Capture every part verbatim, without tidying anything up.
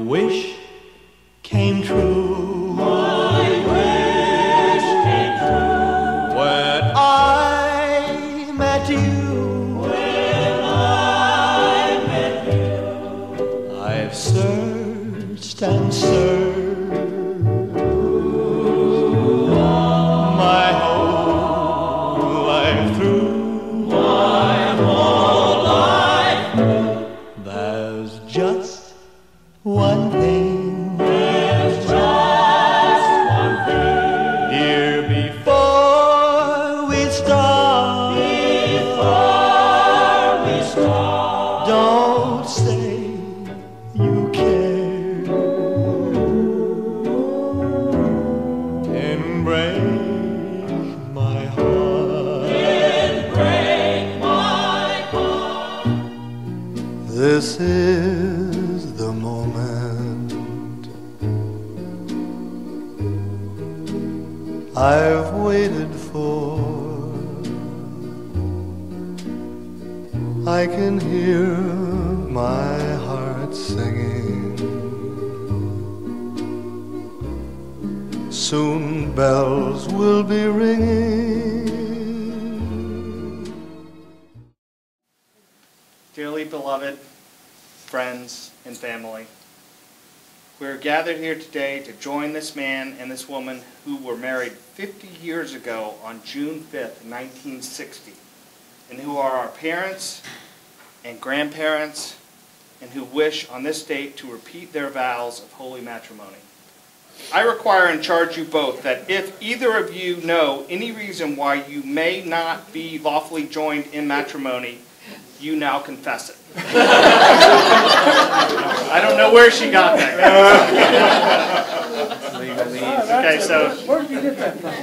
wish came true. My wish came true. When I met you. When I met you. I've searched and searched. My whole life through. My whole life through. There's just one thing, There's just one thing. dear, before we start. Before we start. Don't say you care and break my heart. And break my heart. This is the moment I've waited for. I can hear my heart singing. Soon bells will be ringing. Dearly beloved friends and family, we are gathered here today to join this man and this woman who were married fifty years ago on June fifth, nineteen sixty, and who are our parents and grandparents, and who wish on this date to repeat their vows of holy matrimony. I require and charge you both that if either of you know any reason why you may not be lawfully joined in matrimony, you now confess it. I don't know where she got that. Okay, so Where did you get that from?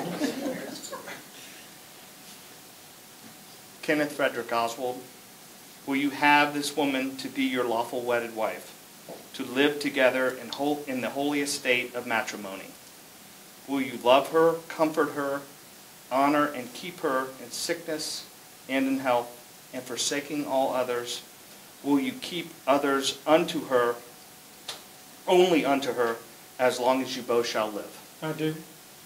Kenneth Frederick Oswald, will you have this woman to be your lawful wedded wife, to live together in, whole, in the holy estate of matrimony? Will you love her, comfort her, honor and keep her in sickness and in health, and forsaking all others, will you keep others unto her, only unto her, as long as you both shall live? I do.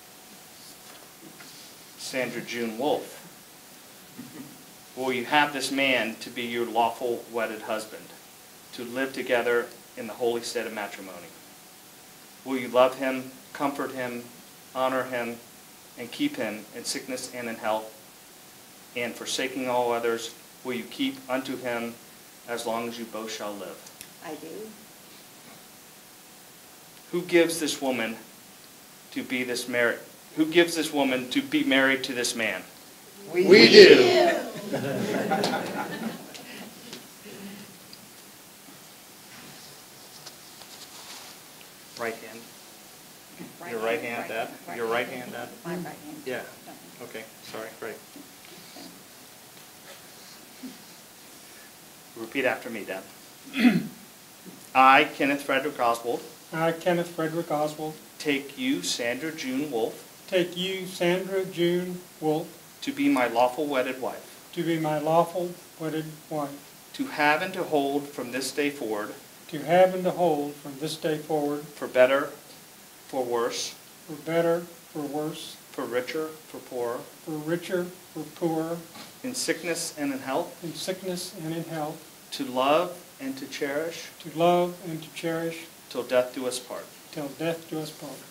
Sandra June Wolf, will you have this man to be your lawful wedded husband, to live together in the holy state of matrimony? Will you love him, comfort him, honor him, and keep him in sickness and in health, and forsaking all others, will you keep unto him as long as you both shall live? I do. Who gives this woman to be this married? Who gives this woman to be married to this man? We, we do. Right hand. Right Your right hand, hand, Dad? right Your hand. right hand, Dad? My right hand. Yeah. Okay, sorry, right. Repeat after me, Dad. I, Kenneth Frederick Oswald, I, Kenneth Frederick Oswald, take you, Sandra June Wolf, take you, Sandra June Wolf, to be my lawful wedded wife, to be my lawful wedded wife, to have and to hold from this day forward, to have and to hold from this day forward, for better, for worse, for better, for worse, for richer, for poorer, for richer, for poorer, in sickness and in health, in sickness and in health, to love and to cherish, to love and to cherish, till death do us part. till death do us part.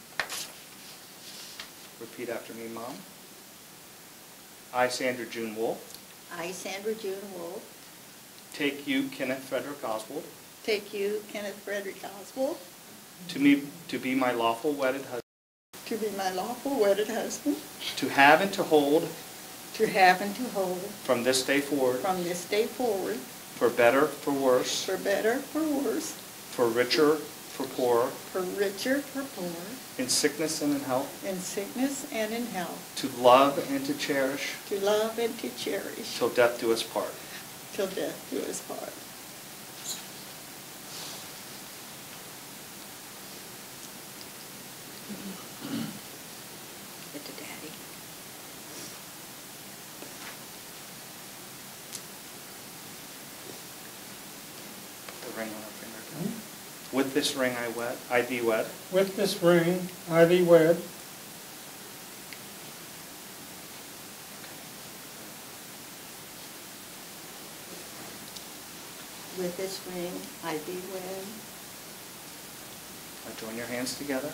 Repeat after me, Mom. I, Sandra June Wolf, I, Sandra June Wolf, take you, Kenneth Frederick Oswald, take you, Kenneth Frederick Oswald, to me to be my lawful wedded husband, to be my lawful wedded husband, to have and to hold to have and to hold from this day forward, from this day forward, for better, for worse, for better, for worse, for richer, for poorer, for richer, for poorer, in sickness and in health, in sickness and in health, to love and to cherish, to love and to cherish, till death do us part. till death do us part. Get to Daddy. Put the ring on her finger. With this ring I wed, I thee wed. With this ring I thee wed. With this ring I thee wed. Now join your hands together.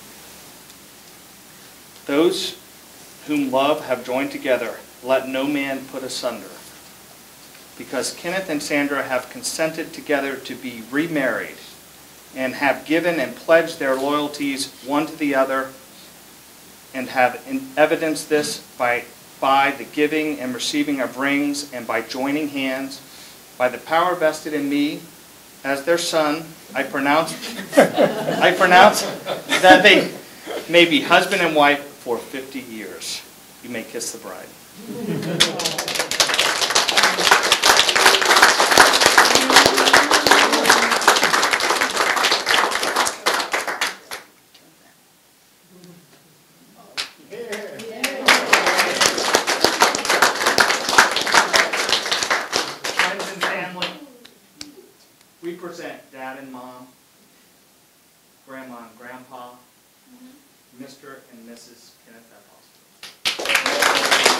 Those whom love have joined together, let no man put asunder. Because Kenneth and Sandra have consented together to be remarried and have given and pledged their loyalties one to the other and have evidenced this by, by the giving and receiving of rings and by joining hands, by the power vested in me as their son, I pronounce, I pronounce that they may be husband and wife for fifty years. You may kiss the bride. Friends and family, we present Dad and Mom, Grandma and Grandpa, Mister and Missus Kenneth Oswald.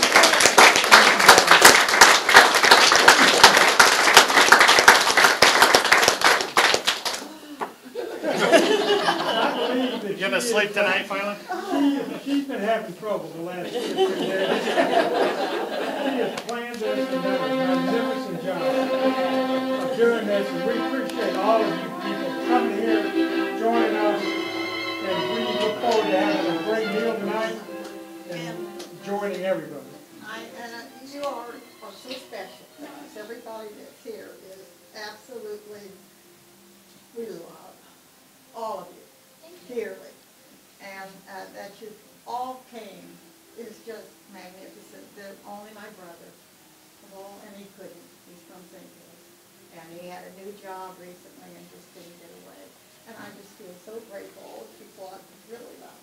You gonna sleep tonight finally? She, she's been having trouble the last two or three days. She has planned this and done a magnificent job of doing this, and we appreciate all of you people coming here, joining us, and we look forward to having a great meal tonight and joining everybody. I, and uh, you are, are so special to us. Everybody that's here is absolutely, we love all of you dearly. And uh, that you all came is just magnificent. That only my brother, well, and he couldn't. He's from Saint Louis. And he had a new job recently and just didn't get away. And I just feel so grateful. All the people I really love.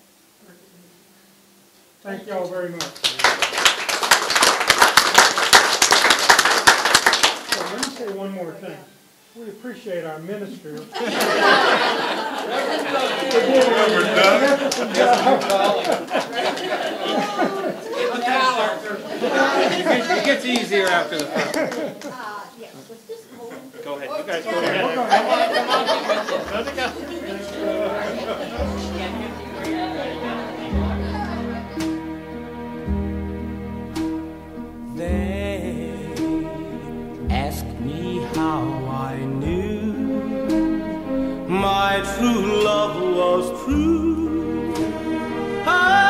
Thank you all very much. So let me say one more thing. We appreciate our minister. It gets easier after the first. Uh, yes, let's just hold him. Go ahead, you guys go ahead. Come on, come on. Let it go. They asked me how I knew my true love was true. Oh,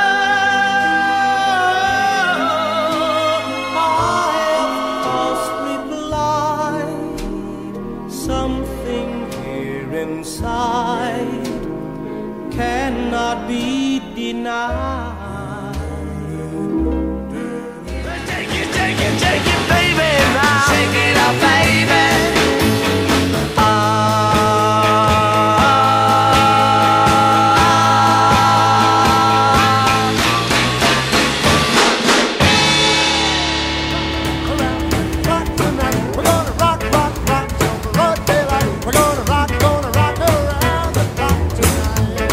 I of course replied, something here inside cannot be denied. Take it, take it, baby, now. Shake it up, baby. Ah. Rock tonight. We're gonna rock, rock, rock till the broad daylight. We're gonna rock, gonna rock around the clock tonight.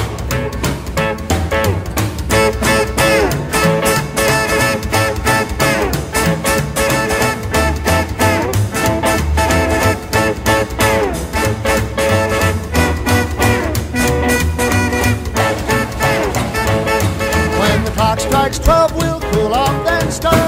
When the clock strikes twelve, we'll cool off and start